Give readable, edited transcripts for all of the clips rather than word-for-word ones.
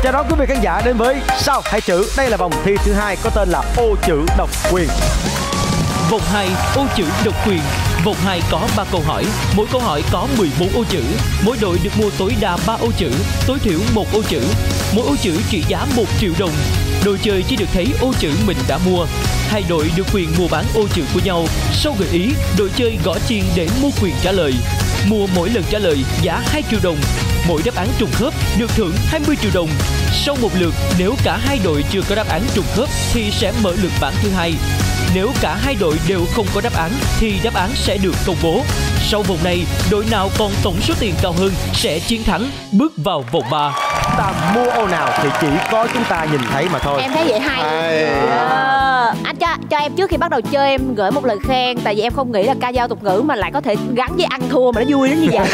Chào đón quý vị khán giả đến với Sao Hai Chữ. Đây là vòng thi thứ 2 có tên là ô chữ độc quyền. Vòng 2 ô chữ độc quyền. Vòng 2 có 3 câu hỏi, mỗi câu hỏi có 14 ô chữ. Mỗi đội được mua tối đa 3 ô chữ, tối thiểu 1 ô chữ. Mỗi ô chữ trị giá 1 triệu đồng. Đội chơi chỉ được thấy ô chữ mình đã mua. Hai đội được quyền mua bán ô chữ của nhau. Sau gợi ý, đội chơi gõ chiên để mua quyền trả lời. Mua mỗi lần trả lời giá 2 triệu đồng. Mỗi đáp án trùng khớp được thưởng 20 triệu đồng. Sau một lượt, nếu cả hai đội chưa có đáp án trùng khớp thì sẽ mở lượt ván thứ hai. Nếu cả hai đội đều không có đáp án thì đáp án sẽ được công bố. Sau vòng này, đội nào còn tổng số tiền cao hơn sẽ chiến thắng, bước vào vòng 3. Ta mua ô nào thì chỉ có chúng ta nhìn thấy mà thôi. Em thấy vậy hay. Anh cho em trước khi bắt đầu chơi em gửi một lời khen. Tại vì em không nghĩ là ca dao tục ngữ mà lại có thể gắn với ăn thua mà nó vui đến như vậy.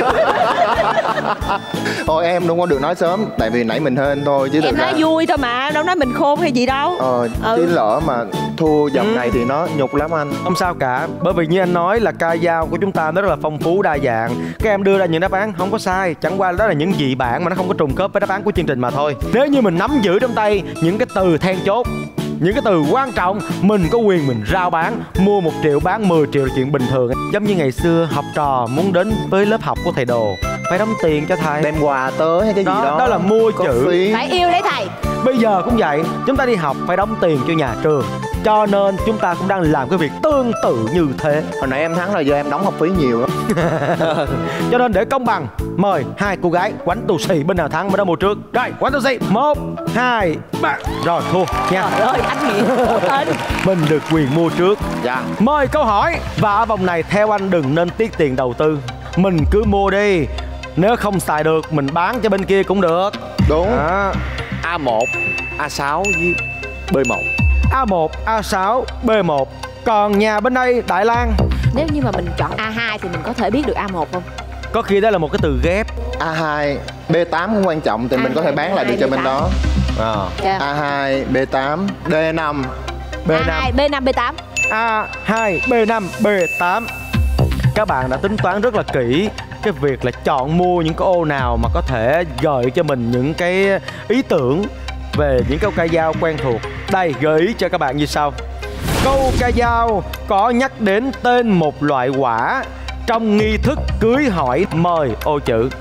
Thôi em không có được nói sớm. Tại vì nãy mình hên thôi chứ em nói vui thôi mà, đâu nói mình khôn hay gì đâu. Chứ lỡ mà thua vòng này thì nó nhục lắm anh. Không sao cả, bởi vì như anh nói là ca dao của chúng ta nó rất là phong phú đa dạng. Các em đưa ra những đáp án không có sai, chẳng qua đó là những dị bản mà nó không có trùng khớp với đáp án của chương trình mà thôi. Nếu như mình nắm giữ trong tay những cái từ then chốt, những cái từ quan trọng, mình có quyền mình rao bán. Mua 1 triệu bán 10 triệu là chuyện bình thường. Giống như ngày xưa học trò muốn đến với lớp học của thầy Đồ phải đóng tiền cho thầy, đem quà tới hay cái gì đó. Đó là mua chữ. Phải yêu lấy thầy. Bây giờ cũng vậy, chúng ta đi học phải đóng tiền cho nhà trường. Cho nên chúng ta cũng đang làm cái việc tương tự như thế. Hồi nãy em thắng là do em đóng học phí nhiều lắm. Cho nên để công bằng, mời hai cô gái quánh tù xì, bên nào thắng bên đó mua trước. Rồi, quánh tù xì, 1, 2, 3. Rồi, thua nha. Trời ơi, anh Nghĩa. Mình được quyền mua trước. Dạ. Mời câu hỏi. Và ở vòng này theo anh đừng nên tiết tiền đầu tư. Mình cứ mua đi. Nếu không xài được, mình bán cho bên kia cũng được. Đúng. A1, A6 với B1. A1, A6, B1. Còn nhà bên đây Đại Lang, nếu như mà mình chọn A2 thì mình có thể biết được A1 không? có khi đó là một cái từ ghép. A2, B8 cũng quan trọng thì mình có thể bán lại được cho bên đó. A2, B8, D5. A2, B5, B8. A2, B5, B8. Các bạn đã tính toán rất là kỹ cái việc là chọn mua những cái ô nào mà có thể gợi cho mình những cái ý tưởng về những câu ca dao quen thuộc. Đây, gợi ý cho các bạn như sau. Câu ca dao có nhắc đến tên một loại quả trong nghi thức cưới hỏi. Mời ô chữ.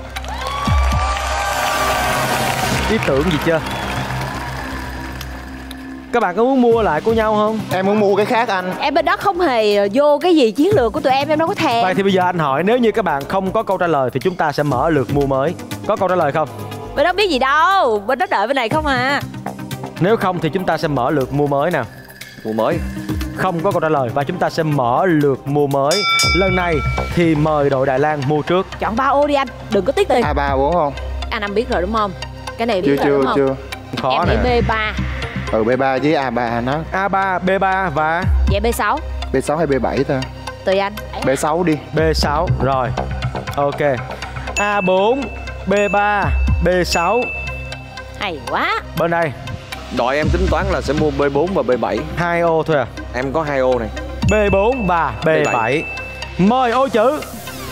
Ý tưởng gì chưa? Các bạn có muốn mua lại của nhau không? Em muốn mua cái khác anh. Em bên đó không hề vô cái gì chiến lược của tụi em đâu có thèm. Vậy thì bây giờ anh hỏi, nếu như các bạn không có câu trả lời thì chúng ta sẽ mở lượt mua mới. Có câu trả lời không? Bên đó biết gì đâu, bên đó đợi bên này không à. Nếu không thì chúng ta sẽ mở lượt mua mới nào. Mua mới. Không có câu trả lời và chúng ta sẽ mở lượt mua mới. Lần này thì mời đội Đại Lang mua trước. Chọn 3 ô đi anh, đừng có tiếc tiền. A3 4 không? Anh Năm biết rồi đúng không? Cái này biết rồi đúng không? Chưa. Khó em nè. nghĩ B3. B3 với A3 nó. A3, B3 và Vậy B6. B6 hay B7 ta? Tùy anh. B6 đi. B6. Rồi, ok. A4, B3, B6. Hay quá. Bên đây Đội em tính toán là sẽ mua B4 và B7. 2 ô thôi à. Em có 2 ô này. B4 và B7. Mời ô chữ.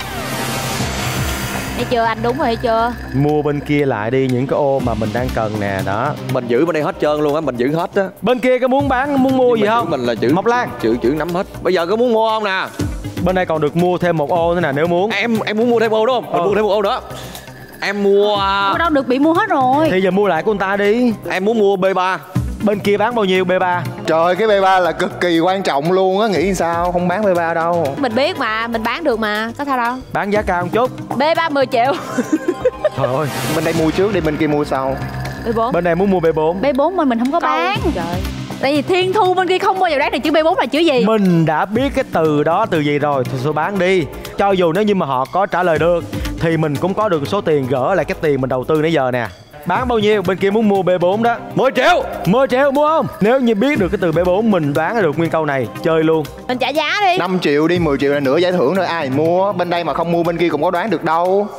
Thấy chưa, anh đúng rồi hay chưa? Mua bên kia lại đi những cái ô mà mình đang cần nè. Đó, Mình giữ bên đây hết trơn luôn á, mình giữ hết á. bên kia có muốn bán, muốn mua gì không? Mình là chữ Mộc Lan. chữ nắm hết. Bây giờ có muốn mua không nè? Bên đây còn được mua thêm 1 ô nữa nè nếu muốn. Em muốn mua thêm ô đúng không? Mình mua thêm 1 ô nữa. Em mua Ở đâu được, bị mua hết rồi. Thì giờ mua lại của người ta đi. Em muốn mua B3. Bên kia bán bao nhiêu B3? Trời, cái B3 là cực kỳ quan trọng luôn á, nghĩ sao không bán B3 đâu. Mình biết mà, mình bán được mà, có sao đâu. Bán giá cao một chút. B3 10 triệu. Trời ơi, Bên đây mua trước đi, bên kia mua sau. B4. bên này muốn mua B4. B4 mình không có bán. Trời. Tại vì Thiên Thu bên kia không bao giờ đoán được chữ B4 là chữ gì. Mình đã biết cái từ đó từ gì rồi thì thôi bán đi. Cho dù nếu như mà họ có trả lời được thì mình cũng có được số tiền gỡ lại cái tiền mình đầu tư nãy giờ nè. Bán bao nhiêu? Bên kia muốn mua B4 đó. 10 triệu. 10 triệu mua không? Nếu như biết được cái từ B4 mình đoán được nguyên câu này, chơi luôn. Mình trả giá đi. 5 triệu đi, 10 triệu là nửa giải thưởng thôi. Ai mua? Bên đây mà không mua bên kia cũng có đoán được đâu.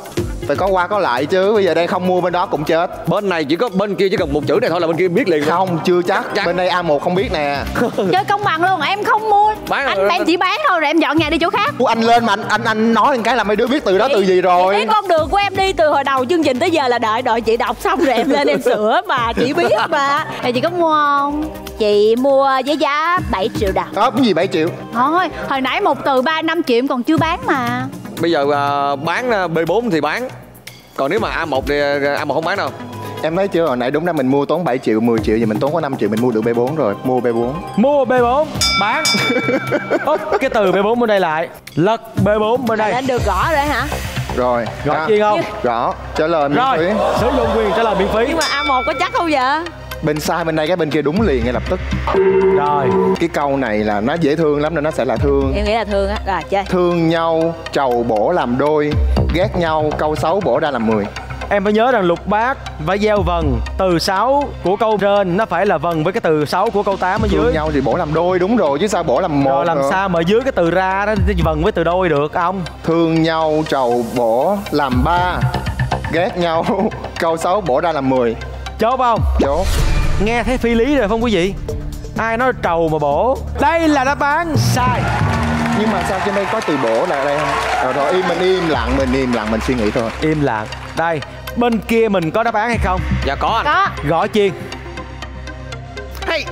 Phải có qua có lại chứ. Bây giờ đây không mua bên đó cũng chết. Bên này chỉ có bên kia chỉ cần một chữ này thôi là bên kia biết liền. Không, chưa chắc. Bên đây A1 không biết nè. Chơi công bằng luôn, em không mua. Em chỉ bán thôi rồi em dọn nhà đi chỗ khác. Anh lên mà anh nói một cái là mấy đứa biết từ đó từ gì rồi. Cái con đường của em đi từ hồi đầu chương trình tới giờ là đợi chị đọc xong rồi em lên em sửa mà chị biết mà. Thì chị có mua không? Chị mua với giá 7 triệu đồng. Cái gì 7 triệu? Thôi, hồi nãy một từ 3-5 triệu còn chưa bán mà. Bây giờ bán B4 thì bán. Còn nếu mà A1 thì A1 không bán đâu. Em thấy chưa, hồi nãy đúng ra mình mua tốn 7 triệu, 10 triệu. Vậy mình tốn có 5 triệu mình mua được B4 rồi. Mua B4. Mua B4, bán. Úp cái từ B4 bên đây lại. Lật B4 bên đây. Đã được gõ rồi hả? Rồi. Gõ chiên không? Gõ. Trả lời miễn phí. Rồi, sử dụng quyền trả lời miễn phí. Nhưng mà A1 có chắc không vậy? Bên sai bên đây cái bên kia đúng liền ngay lập tức. Rồi. Cái câu này là nó dễ thương lắm nên nó sẽ là thương. Em nghĩ là thương á. Rồi chơi. Thương nhau trầu bổ làm đôi, ghét nhau câu xấu bổ ra làm 10. Em phải nhớ rằng lục bát phải gieo vần. Từ 6 của câu trên nó phải là vần với cái từ 6 của câu 8 ở dưới. Thương nhau thì bổ làm đôi đúng rồi chứ sao bổ làm một. Rồi làm nữa. sao mà dưới cái từ ra đó vần với từ đôi được ông? Thương nhau trầu bổ làm 3, ghét nhau câu xấu bổ ra làm 10. Chốt không? Chốt. Nghe thấy phi lý rồi không quý vị? Ai nói trầu mà bổ? Đây là đáp án sai. Nhưng mà sao trên đây có từ bổ là ở đây không? Rồi mình im lặng, mình suy nghĩ thôi. Im lặng. Đây, bên kia mình có đáp án hay không? Dạ có anh. Có. Gõ chiên. Hey.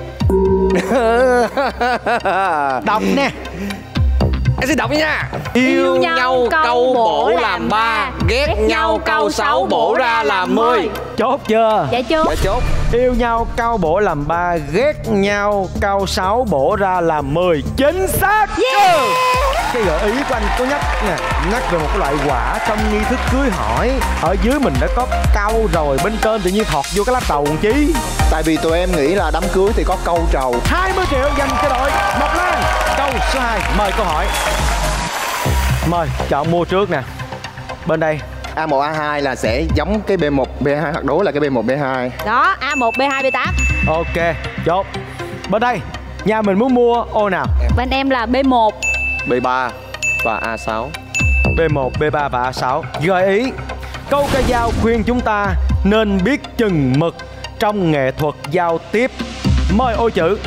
Đọc nè. Em sẽ đọc nha. Yêu nhau câu bổ làm 3, ghét nhau câu 6 bổ ra làm 10. Chốt chưa? Dạ chưa. Dạ chốt. Yêu nhau câu bổ làm 3, ghét nhau câu 6 bổ ra làm 10. Chính xác. Yeah. Cái gợi ý của anh có nhắc nè, nhắc về một cái loại quả trong nghi thức cưới hỏi. Ở dưới mình đã có câu rồi, bên trên tự nhiên thọt vô cái lá trầu làm chí. Tại vì tụi em nghĩ là đám cưới thì có câu trầu. 20 triệu dành cho đội Mộc Lan. Câu số 2, mời câu hỏi. Mời, chọn mua trước nè. Bên đây A1, A2 là sẽ giống cái B1, B2 hoặc đố là cái B1, B2. Đó, A1, B2, B8. ok, chốt. Bên đây, nhà mình muốn mua ô nào? Bên em là B1, B3 và A6. B1, B3 và A6. Gợi ý, câu ca dao khuyên chúng ta nên biết chừng mực trong nghệ thuật giao tiếp. Mời ô chữ.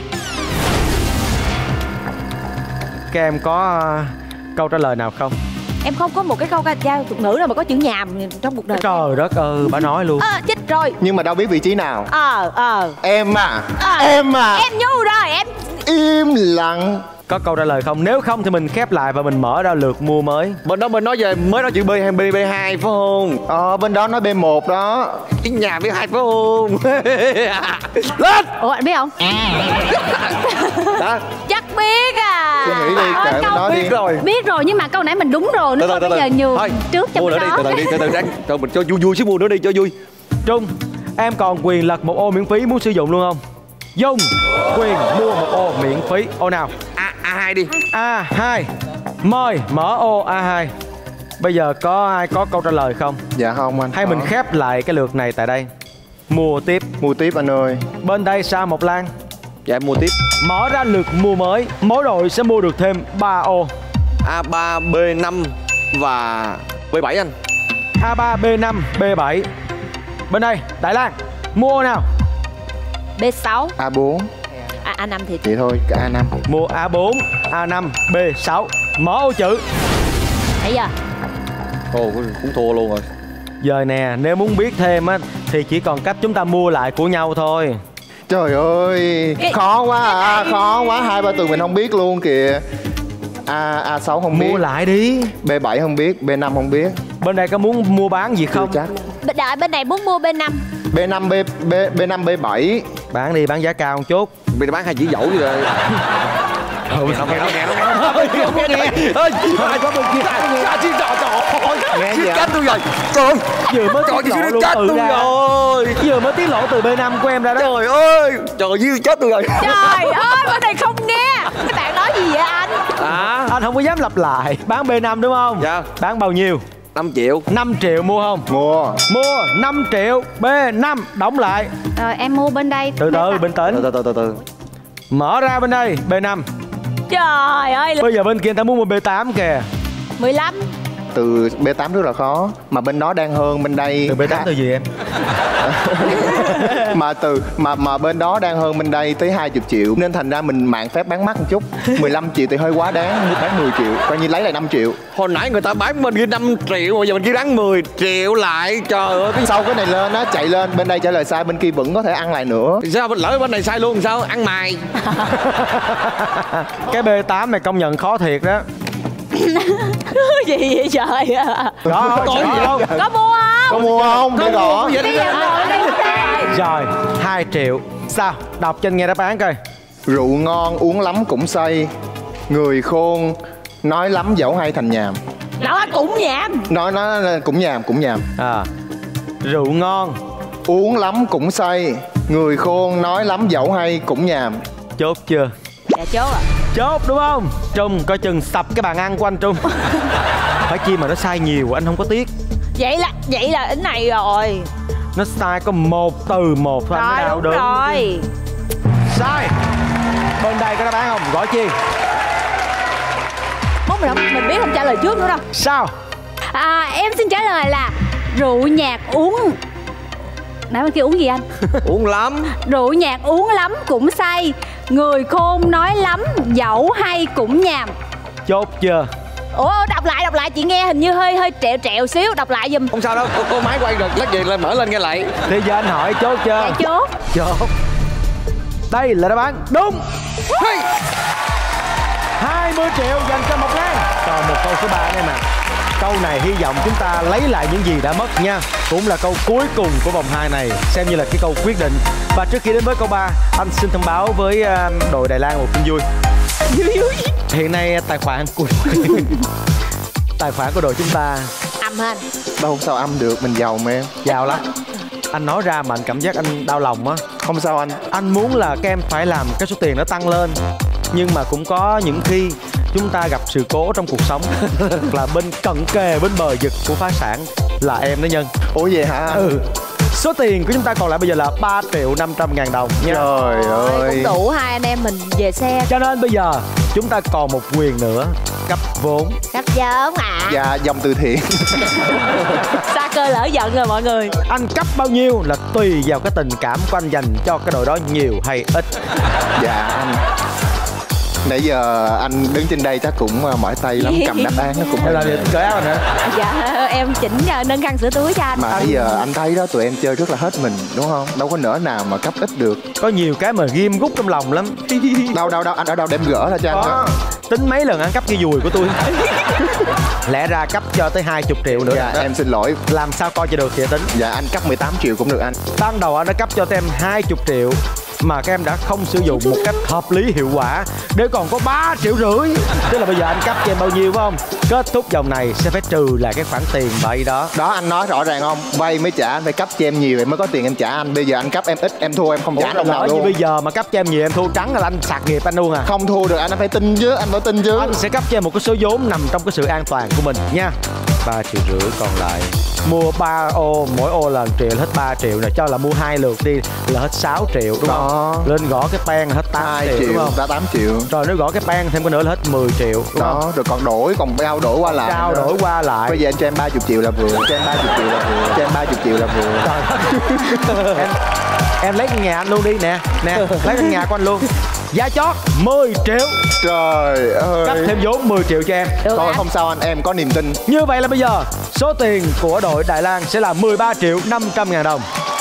Các em có câu trả lời nào không? em không có một cái câu ca dao tục ngữ nào mà có chữ nhàm trong cuộc đời. Trời đất ơi, bà nói luôn. Chết rồi. Nhưng mà đâu biết vị trí nào. Em à. Em ngu rồi, em im lặng. Có câu trả lời không? Nếu không thì mình khép lại và mình mở ra lượt mua mới. Bên đó mình nói về mới nói chữ B hay B2 phải không? Bên đó nói B1 đó. Cái nhà B2 phải không? Lên. Ủa anh biết không? Đó. Chắc biết à. Suy nghĩ đi, kệ mình nói đi. Biết rồi nhưng mà câu nãy mình đúng rồi. Nó bây giờ nhường trước cho mình đó. Từ từ mình cho vui xíu, mua nữa đi cho vui. Trung, em còn quyền lật một ô miễn phí, muốn sử dụng luôn không? Dung, quyền mua một ô miễn phí. Ô nào? A2 đi. A2. Mời mở ô A2. Bây giờ có ai có câu trả lời không? Dạ không anh. Hay mình khép lại cái lượt này tại đây. Mua tiếp. Mua tiếp anh ơi. Bên đây sao Mộc Lan? Dạ em mua tiếp. Mở ra lượt mua mới. Mỗi đội sẽ mua được thêm 3 ô. A3, B5 và B7 anh. A3, B5, B7. Bên đây, Đại Lan, mua ô nào? B6. A4. A5 thì vậy thôi, cả A5. Mua A4, A5, B6. Mở ô chữ. Nãy giờ Cũng thua luôn rồi. Giờ nè, nếu muốn biết thêm á thì chỉ còn cách chúng ta mua lại của nhau thôi. Trời ơi, khó quá khó quá, 2-3 từ mình không biết luôn kìa. A6 không biết. Mua lại đi. B7 không biết, B5 không biết. Bên đây có muốn mua bán gì không? Chắc. đợi bên này muốn mua B5. B5, B5, B7. Bán đi, bán giá cao một chút. Bây giờ bán 2 chữ dẫu chứ rồi. Không nghe. Ơi, hai có bên kia. Sao chứ Nghe gì chết tôi rồi. Trời vừa mới tiết lộ luôn từ ra. Rồi. Vừa mới tiết lộ từ B5 của em ra đó. Trời ơi, trời ơi chết tôi rồi. Trời ơi, bên này không nghe. Các bạn nói gì vậy anh? Anh không có dám lặp lại. Bán B5 đúng không? Dạ. Bán bao nhiêu? 5 triệu. 5 triệu mua không? Mua 5 triệu. B5 đóng lại. Rồi em mua bên đây. Từ từ, bình tĩnh. Từ. Mở ra bên đây, B5. Trời ơi. Bây giờ bên kia người ta muốn mua B8 kìa. 15. từ B8 rất là khó. Mà bên đó đang hơn bên đây. Từ B8 từ gì em? mà bên đó đang hơn bên đây tới 20 triệu. Nên thành ra mình mạng phép bán mắc một chút. 15 triệu thì hơi quá đáng, bán 10 triệu. Coi như lấy lại 5 triệu. Hồi nãy người ta bán bên kia 5 triệu, bây giờ bên kia bán 10 triệu lại. Trời ơi. Sau cái này lên á, chạy lên, bên đây trả lời sai, bên kia vẫn có thể ăn lại nữa. Sao lỡ bên này sai luôn sao? Ăn mày. Cái B8 này công nhận khó thiệt đó. Gì vậy trời? Đó, có gì đâu. Có mua không? Có mua không? Để gõ. Rồi, 2 triệu. Sao? Đọc cho anh nghe đáp án coi. Rượu ngon uống lắm cũng say, người khôn nói lắm dẫu hay thành nhàm. Nó cũng nhảm. Nói cũng nhàm. Rượu ngon uống lắm cũng say, người khôn nói lắm dẫu hay cũng nhàm. Chốt chưa? Dạ chốt à. Chốt đúng không? Trung coi chừng sập cái bàn ăn của anh Trung. Phải chi mà nó sai nhiều anh không có tiếc. Vậy là cái này rồi. Nó sai có một từ một thôi anh mới đau đớn. Rồi. Sai. Bên đây có đáp án không? Gõ chi? Mốt mình biết không trả lời trước nữa đâu. Sao? Em xin trả lời là rượu nhạt uống. Nãy bên kia uống gì anh? Uống lắm. Rượu nhạt uống lắm cũng say, người khôn nói lắm dẫu hay cũng nhàm. Chốt chưa? Ủa đọc lại chị nghe hình như hơi trẹo xíu, đọc lại giùm. Không sao đâu, cô máy quay rồi, lát về lên mở lên nghe lại. Thì giờ anh hỏi chốt chưa? Dạ chốt. Chốt. Đây là đáp án đúng. 20 triệu dành cho Ngọc Lan. Còn một câu số 3 đây mà. Câu này hy vọng chúng ta lấy lại những gì đã mất nha. Cũng là câu cuối cùng của vòng 2 này, xem như là cái câu quyết định. Và trước khi đến với câu 3, anh xin thông báo với đội Đài Loan một tin vui. Hiện nay tài khoản của đội chúng ta âm hên. Đâu không sao âm được, mình giàu mà em. giàu lắm. Anh nói ra mà anh cảm giác anh đau lòng á. Không sao anh. Anh muốn là các em phải làm cái số tiền nó tăng lên, nhưng mà cũng có những khi chúng ta gặp sự cố trong cuộc sống là bên cận kề bên bờ vực của phá sản là em đó Nhân. Ủa vậy hả? Số tiền của chúng ta còn lại bây giờ là 3.500.000 đồng nha. Trời ơi, cũng đủ hai anh em mình về xe. Cho nên bây giờ chúng ta còn một quyền nữa, cấp vốn. Cấp vốn ạ. Dạ, dòng từ thiện. Sa cơ lỡ giận rồi mọi người. Anh cấp bao nhiêu là tùy vào cái tình cảm của anh dành cho cái đội đó nhiều hay ít. Dạ anh. Nãy giờ anh đứng trên đây chắc cũng mỏi tay lắm, cầm đáp án nó cũng là cởi áo nữa. Dạ em chỉnh nâng khăn sửa túi cho anh. Mà bây giờ anh thấy đó, tụi em chơi rất là hết mình đúng không? Đâu có nỡ nào mà cấp ít được. Có nhiều cái mà ghim gút trong lòng lắm. Đâu anh ở đâu đem gỡ ra cho anh coi. Tính mấy lần ăn cắp cái dùi của tôi. Lẽ ra cấp cho tới 20 triệu nữa. Dạ em xin lỗi. Làm sao coi cho được thì tính. Dạ anh cấp 18 triệu cũng được anh. Ban đầu anh đã cấp cho các em 20 triệu mà các em đã không sử dụng một cách hợp lý hiệu quả, để còn có 3,5 triệu. Tức là bây giờ anh cấp cho em bao nhiêu phải không? Kết thúc vòng này sẽ phải trừ lại cái khoản tiền vay đó. Đó anh nói rõ ràng không? Vay mới trả, anh phải cấp cho em nhiều em mới có tiền em trả anh. Bây giờ anh cấp em ít em thua em không trả đồng nào luôn. Bây giờ mà cấp cho em nhiều em thua trắng là anh sạc nghiệp anh luôn à. Không thua được anh phải tin chứ, anh phải tin chứ. Anh sẽ cấp cho em một cái số vốn nằm trong cái sự an toàn của mình nha. 3,5 triệu còn lại mua 3 ô, mỗi ô là 1 triệu là hết 3 triệu nè, cho là mua 2 lượt đi là hết 6 triệu đúng không? Lên gõ cái pen là hết 8 triệu đúng không? Ra 8 triệu. Rồi nếu gõ cái pen thêm cái nữa là hết 10 triệu đúng đó, không? Rồi còn trao đổi qua lại. Trao đổi qua lại. Bây giờ anh cho em 30 triệu là vừa. Cho em 30 triệu là vừa. Cho em 30 triệu là vừa. Em lấy căn nhà anh luôn đi nè. Nè, lấy căn nhà của anh luôn. Giá chót 10 triệu. Trời ơi. Cấp thêm vốn 10 triệu cho em. Thôi không sao anh, em có niềm tin. Như vậy là bây giờ số tiền của đội Đài Loan sẽ là 13.500.000 đồng.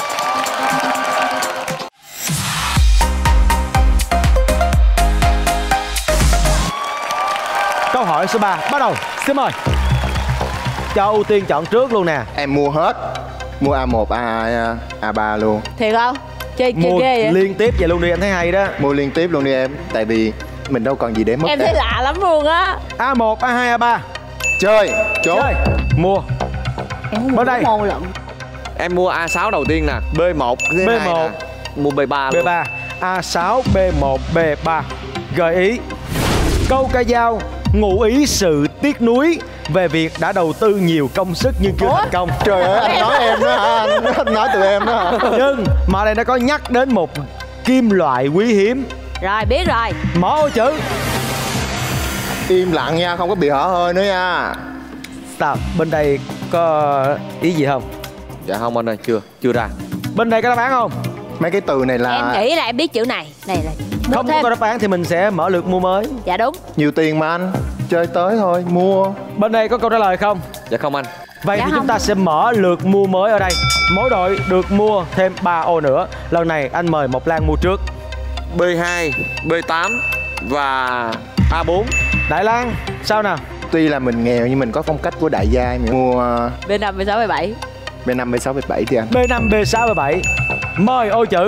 Câu hỏi số 3 bắt đầu. Xin mời. Cho ưu tiên chọn trước luôn nè. Em mua hết. Mua A1, A2, A3 luôn. Thiệt không? Chơi mua ghê vậy? Liên tiếp vậy luôn đi, anh thấy hay đó. Mua liên tiếp luôn đi em. Tại vì mình đâu còn gì để mất. Em thấy lạ lắm luôn á. A1, A2, A3. Chơi. Chốt. Chơi. Mua. Bên đây. Em mua A6 đầu tiên nè, B1, B1. Mua B3 luôn. B3, A6, B1, B3. Gợi ý. Câu ca dao ngụ ý sự tiếc nuối về việc đã đầu tư nhiều công sức nhưng chưa thành công. Trời ơi, anh nói em đó hả? Anh nói tụi em đó hả? Nhưng mà đây nó có nhắc đến một kim loại quý hiếm. Rồi biết rồi. Mở ô chữ. Im lặng nha, không có bị hở hơi nữa nha. Sao bên đây có ý gì không? Dạ không anh ơi, chưa ra. Bên đây có đáp án không? Mấy cái từ này là Em nghĩ là em biết chữ này. Này là mua Không thêm. có đáp án thì mình sẽ mở lượt mua mới. Dạ đúng. nhiều tiền mà anh. Chơi tới thôi, mua. Bên đây có câu trả lời không? Dạ không anh. Vậy Dạ thì không. chúng ta sẽ mở lượt mua mới ở đây. Mỗi đội được mua thêm 3 ô nữa. Lần này anh mời Mộc Lan mua trước. B2, B8 và A4. Đại Lan, sao nào? Tuy là mình nghèo nhưng mình có phong cách của đại gia. Mình mua B5, B6, B7. B5, B6, B7 thì anh. B5, B6, B7. Mời ô chữ.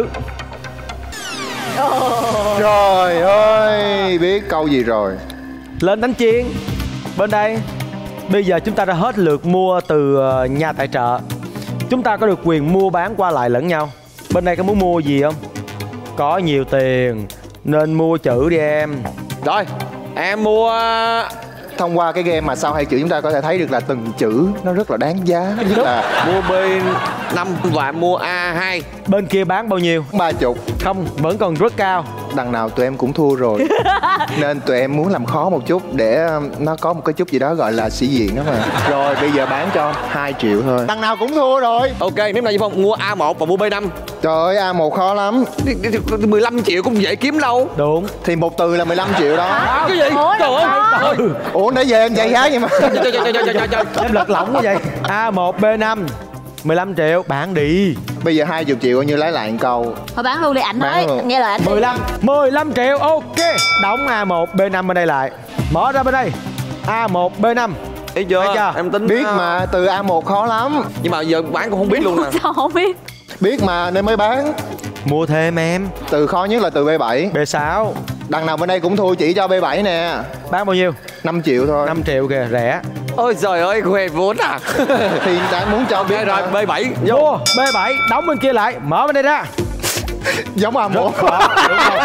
Trời ơi, biết câu gì rồi. Lên đánh chiên. Bên đây, bây giờ chúng ta đã hết lượt mua từ nhà tài trợ. Chúng ta có được quyền mua bán qua lại lẫn nhau. Bên đây có muốn mua gì không? Có nhiều tiền nên mua chữ đi em. Rồi, em mua Thông qua cái game mà sau hai chữ chúng ta có thể thấy được là từng chữ nó rất là đáng giá. Nhất là mua B5 và mua A2. Bên kia bán bao nhiêu? 30. Không, vẫn còn rất cao. Đằng nào tụi em cũng thua rồi. Nên tụi em muốn làm khó một chút để nó có một cái chút gì đó gọi là sĩ diện đó mà. Rồi bây giờ bán cho 2 triệu thôi. Đằng nào cũng thua rồi. Ok, nếu nào như Phong mua A1 và mua B5. Trời ơi, A1 khó lắm. 15 triệu cũng dễ kiếm đâu. Đúng. Thì một từ là 15 triệu đó. Cái gì? Trời ơi. Ủa để về em chạy giá vậy mà. Trời. Em lật lỏng quá vậy. A1, B5 15 triệu, bán đi. Bây giờ 20 triệu coi như lấy lại một câu. Thôi bán luôn đi, ảnh Bán nói. luôn. Nghe lời ảnh đi. 15 triệu, ok. Đóng A1, B5 bên đây lại. Mở ra bên đây. A1, B5. Thấy chưa? Thấy chưa? Em tính Biết mà, từ A1 khó lắm. Nhưng mà giờ bán cũng không biết luôn nè. Sao không biết. Biết mà nên mới bán. Mua thêm em. Từ khó nhất là từ B7. B6. Đằng nào bên đây cũng thua, chỉ cho B7 nè. Bán bao nhiêu? 5 triệu thôi. 5 triệu kìa, rẻ. Ôi trời ơi, khoe vốn à. Thì đã muốn cho biết Rồi, mà. B7 Mua B7, đóng bên kia lại. Mở bên đây ra. Giống A1. Đúng không?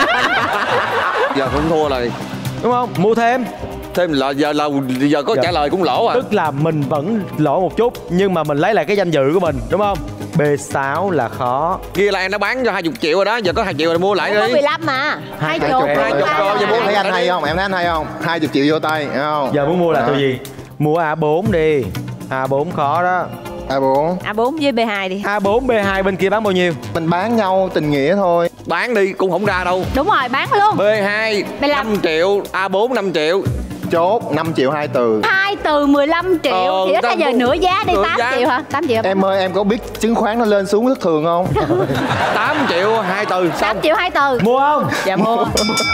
Giờ cũng thua rồi. Đúng không? Mua thêm. Thêm là giờ có Dạ. trả lời cũng lỗ à. Tức là mình vẫn lỗ một chút, nhưng mà mình lấy lại cái danh dự của mình, đúng không? B6 là khó. Kia là em đã bán cho 20 triệu rồi đó. Giờ có 2 triệu rồi mua lại Có đi. 15 mà. 20 20 triệu. 20 rồi, giờ mua Thấy anh hay không? Em thấy anh hay không? 20 triệu vô tay, thấy không? Giờ muốn mua là từ gì? Mua A4 đi. A4 khó đó. A4. A4 với B2 đi. A4, B2 bên kia bán bao nhiêu? Mình bán nhau tình nghĩa thôi. Bán đi cũng không ra đâu. Đúng rồi, bán luôn. B2 B5. 5 triệu, A4 5 triệu. Chốt 5 triệu 2 từ. 2 từ 15 triệu. Thì ít ra giờ nửa giá đi, nửa 8 giá. triệu hả? 8 triệu. Em ơi, em có biết chứng khoán nó lên xuống thất thường không? 8 triệu 2 từ. 8 triệu 2 từ. Mua không? Dạ mua.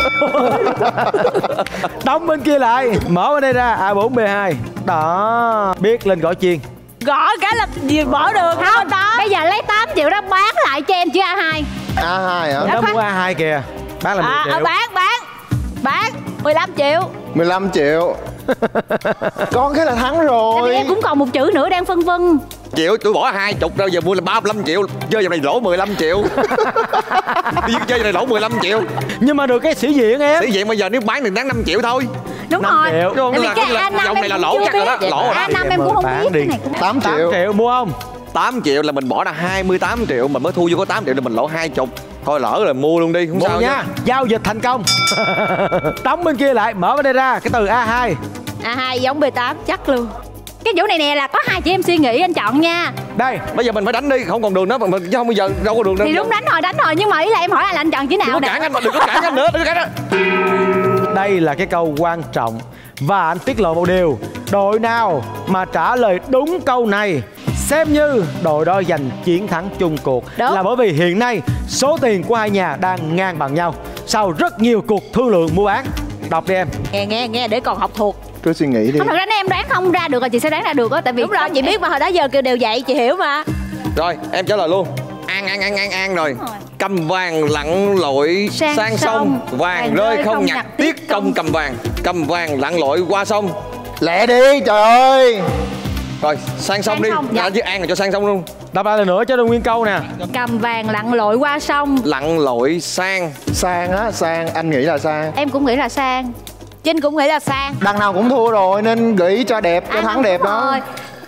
Đóng bên kia lại. Mở bên đây ra. A4, B2. Đó. Biết lên gõ chiên. Gõ cái là gì bỏ được không? Đó. Bây giờ lấy 8 triệu đó bán lại cho em chữ A2. A2 hả? Nó mua A2 kìa. Bán là 10 triệu. Bán 15 triệu. 15 triệu. Con cái là thắng Tại vì rồi. em cũng còn một chữ nữa đang phân vân. Triệu tôi bỏ 20 đâu, giờ mua là 35 triệu. Chơi giờ này lỗ 15 triệu. Chơi giờ này lỗ 15 triệu. Nhưng mà được cái sĩ diện em. Thế vậy mà giờ nếu bán thì đáng 5 triệu thôi. Đúng 5 rồi. triệu. Tại vì Là- cái là- A5 dòng em này là cũng lỗ chưa chắc rồi đó, biết. lỗ rồi đó. A5 em cũng không Bán biết. đi. Cái này cũng 8 8 triệu. triệu mua không? 8 triệu là mình bỏ ra 28 triệu. Mình mới thu vô có 8 triệu là mình lỗ 20. Thôi lỡ rồi mua luôn đi, không Mua sao nha. Giao dịch thành công. Đóng bên kia lại. Mở bên đây ra. Cái từ A2. A2 giống B8 chắc luôn. Cái chỗ này nè là có 2 chị em suy nghĩ anh chọn nha. Đây. Bây giờ mình phải đánh đi, không còn đường đó mà chứ không bây giờ đâu có đường đâu. Thì đúng đánh rồi nhưng mà ý là em hỏi là anh chọn chữ Đừng nào có nè. cản anh mà, đừng có cản anh nữa, đừng có cản anh. Đây là cái câu quan trọng. Và anh tiết lộ một điều. Đội nào mà trả lời đúng câu này xem như đội đó giành chiến thắng chung cuộc. Đúng. Là bởi vì hiện nay số tiền của hai nhà đang ngang bằng nhau sau rất nhiều cuộc thương lượng mua bán. Đọc đi em. Nghe để còn học thuộc. Cứ suy nghĩ đi. Không, thật ra nếu em đoán không ra được là chị sẽ đoán ra được á. Tại vì đúng rồi, chị biết mà hồi đó giờ kêu đều dạy chị hiểu mà. Rồi, em trả lời luôn. An rồi. Cầm vàng lặn lội sang sông, vàng rơi không nhặt tiếc công cầm vàng. Cầm vàng lặn lội qua sông. Lẹ đi, trời ơi. Rồi, sang sông Sang đi. sông, dạ. Chứ An là cho sang sông luôn. Đọc lại lần nữa cho nguyên câu nè. Cầm vàng lặn lội qua sông. Lặn lội sang. Sang á, sang. Anh nghĩ là sang. Em cũng nghĩ là sang. Trinh cũng nghĩ là sang. Đằng nào cũng thua rồi nên gợi ý cho đẹp, cho thắng đẹp đó.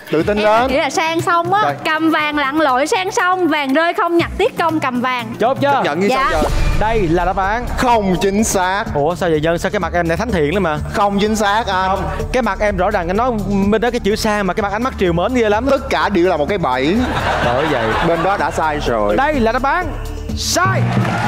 Tự tin Em lên. nghĩ là sang sông á. Rồi. Cầm vàng lặn lội sang sông, vàng rơi không nhặt tiếc công cầm vàng. Chốt chưa? Nhận như Dạ. sao giờ? Đây là đáp án. Không chính xác. Ủa sao vậy Nhân? Sao cái mặt em này thánh thiện lắm mà? Không chính xác anh. Cái mặt em rõ ràng anh nói bên đó cái chữ sang mà cái mặt ánh mắt triều mến ghê lắm. Tất cả đều là một cái bẫy. Bởi vậy Bên đó đã sai rồi. đây là đáp án sai.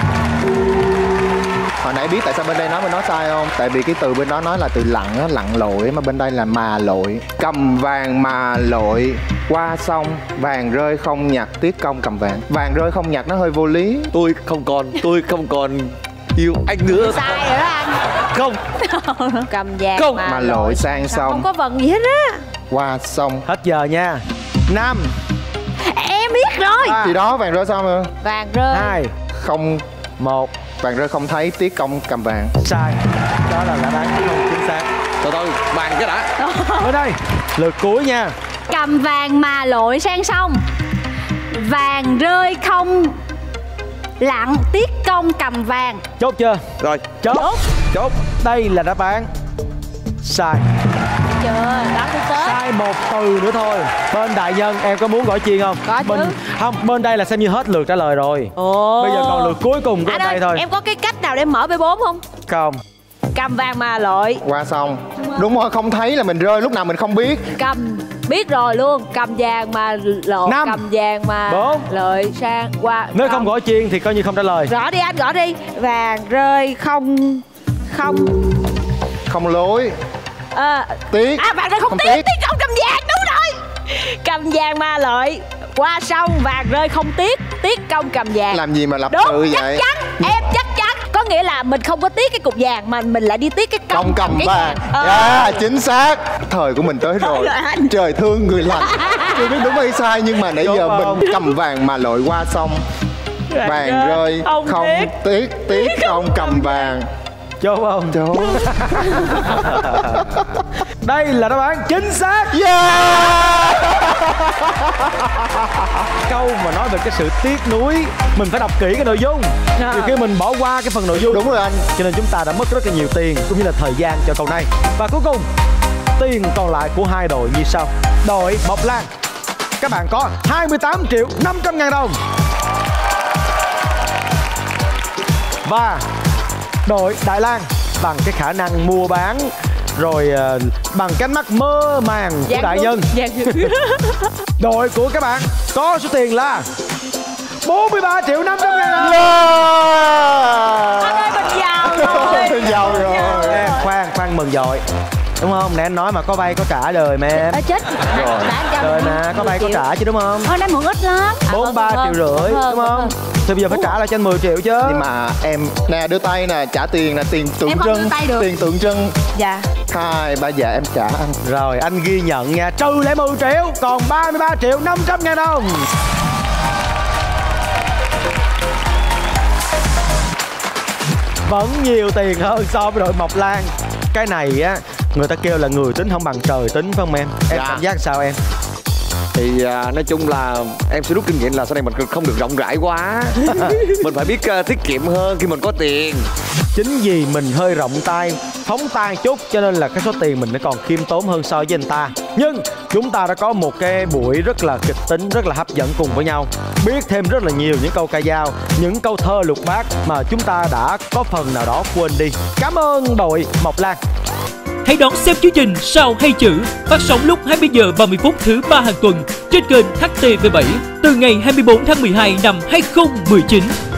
Hồi nãy biết tại sao bên đây nói sai không? Tại vì cái từ bên đó nói là từ lặn á, lặn lội, mà bên đây là mà lội. Cầm vàng mà lội qua sông, vàng rơi không nhặt tiếc công cầm vàng. Vàng rơi không nhặt nó hơi vô lý. Tôi không còn yêu anh nữa. Sai rồi đó anh. Không. Cầm vàng Không. Mà lội sang Sao không sông, có vần gì hết á. qua sông. Hết giờ nha. 5 Em biết rồi. Thì đó, vàng rơi xong rồi. Vàng rơi. 2 Không, 1 vàng rơi không thấy tiếc công cầm vàng. sai. Đó là đáp án không chính xác. Từ từ, bàn cái đã. Ở đây lượt cuối nha. Cầm vàng mà lội sang sông, vàng rơi không lặn tiếc công cầm vàng. Chốt chưa? Rồi, Chốt. chốt. Đây là đáp án sai. Chưa, đó thứ tới. Sai một từ nữa thôi. Bên đại nhân em có muốn gỏi chiên không? Có bên, chứ. Không, bên đây là xem như hết lượt trả lời rồi. Ồ. Bây giờ còn lượt cuối cùng của Anh bên ơi, đây thôi. em có cái cách nào để mở B4 không? Không. Cầm vàng mà lội. Qua sông. Đúng rồi, không thấy là mình rơi, lúc nào mình không biết. Cầm biết rồi luôn. Cầm vàng mà lội. 5 Cầm vàng mà 4 lội sang qua. Nếu không gỏi chiên thì coi như không trả lời. Gõ đi anh, gõ đi. Vàng rơi không Không lối. Tiếc. vàng rơi không tiếc. Tiếc không cầm vàng, đúng rồi. Cầm vàng mà lội qua sông, vàng rơi không tiếc. Tiếc công cầm vàng. Làm gì mà lập Đúng, tự chắc vậy? chắn. Em chắc chắn. Có nghĩa là mình không có tiếc cái cục vàng mà mình lại đi tiếc cái Công cầm cái vàng. Chính xác. Thời của mình tới rồi. rồi anh. Trời thương người lành. Chưa biết đúng hay sai, nhưng mà nãy Đúng giờ không? mình cầm vàng mà lội qua sông, vàng rơi không không tiếc không cầm vàng. Chốt không? Trời Đây là đáp án chính xác. yeah! Câu mà nói về cái sự tiếc nuối, mình phải đọc kỹ cái nội dung. Nhiều khi mình bỏ qua cái phần nội dung. Đúng rồi anh. Cho nên chúng ta đã mất rất là nhiều tiền cũng như là thời gian cho câu này. Và cuối cùng, tiền còn lại của hai đội như sau. Đội Mộc Lan, các bạn có 28.500.000 đồng. Và đội Đại Lang, bằng cái khả năng mua bán rồi bằng cái ánh mắt mơ màng của đại nhân, đội của các bạn có số tiền là 43.500.000 đồng. Anh ơi, mình giàu rồi. Mình giàu rồi. Em, khoan mừng dội, đúng không? Nè anh nói mà có vay có trả đời mà em. Chết. Đời mà có vay có trả chứ đúng không? Thôi em mượn ít lắm. 43,5 triệu đúng không? Thì bây giờ phải trả lại cho anh 10 triệu chứ. Nhưng mà em nè, đưa tay nè, trả tiền nè, tiền tượng Em không trưng. đưa tay được. Tiền tượng trưng. Dạ. 2, 3 dạ em trả anh. Rồi anh ghi nhận nha, trừ lại 10 triệu còn 33.500.000 đồng. Vẫn nhiều tiền hơn so với đội Mộc Lan. Cái này á, người ta kêu là người tính không bằng trời tính, phải không em? Em Dạ. cảm giác sao em? Thì nói chung là em sẽ rút kinh nghiệm là sau này mình không được rộng rãi quá. Mình phải biết tiết kiệm hơn khi mình có tiền. Chính vì mình hơi rộng tay, phóng tay chút, cho nên là cái số tiền mình nó còn khiêm tốn hơn so với anh ta. Nhưng chúng ta đã có một cái buổi rất là kịch tính, rất là hấp dẫn cùng với nhau. Biết thêm rất là nhiều những câu ca dao, những câu thơ lục bát mà chúng ta đã có phần nào đó quên đi. Cảm ơn đội Mộc Lan. Hãy đón xem chương trình Sao Hay Chữ phát sóng lúc 20 giờ 30 phút thứ 3 hàng tuần trên kênh HTV7 từ ngày 24 tháng 12 năm 2019.